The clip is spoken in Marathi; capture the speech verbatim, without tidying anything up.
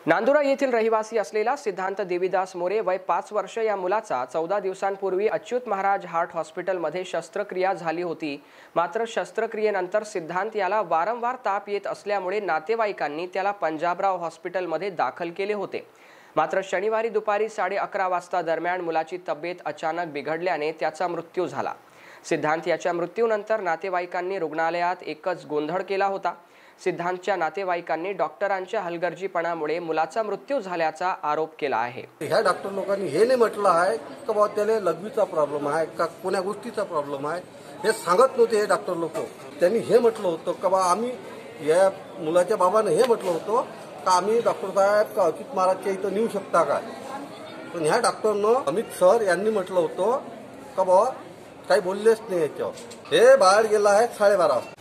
नांदुरा येथील रहिवासी असलेला सिद्धांत देवीदास मोरे वय पाच वर्ष या मुलाचा चौदा दिवसांपूर्वी अच्युत महाराज हार्ट हॉस्पिटलमध्ये शस्त्रक्रिया झाली होती। मात्र शस्त्रक्रियेनंतर सिद्धांत याला वारंवार ताप येत असल्यामुळे नातेवाईकांनी त्याला पंजाबराव हॉस्पिटलमध्ये दाखल केले होते। मात्र शनिवारी दुपारी साडे अकरा वाजता दरम्यान मुलाची तब्येत अचानक बिघडल्याने त्याचा मृत्यू झाला। सिद्धांत याच्या मृत्यूनंतर नातेवाईकांनी रुग्णालयात एकच गोंधळ केला होता। सिद्धांतच्या नातेवाईकांनी डॉक्टरांच्या हलगर्जीपणामुळे मुलाचा मृत्यू झाल्याचा आरोप केला आहे। ह्या डॉक्टर लोकांनी हे नाही म्हटलं आहे की बाबा त्याला लघवीचा प्रॉब्लेम आहे का कोण्या गोष्टीचा प्रॉब्लेम आहे, हे सांगत नव्हते हे डॉक्टर लोक। त्यांनी हे म्हटलं होतं की बाबा आम्ही या मुलाच्या बाबाने हे म्हटलं होतं का आम्ही डॉक्टर साहेब का अच्युत महाराजच्या इथं नेऊ शकता का। पण ह्या डॉक्टरनं अमित सर यांनी म्हटलं होतं का बाबा काही बोललेच नाही याच्यावर। हे बाहेर गेला आहे साडेबारा वाजता।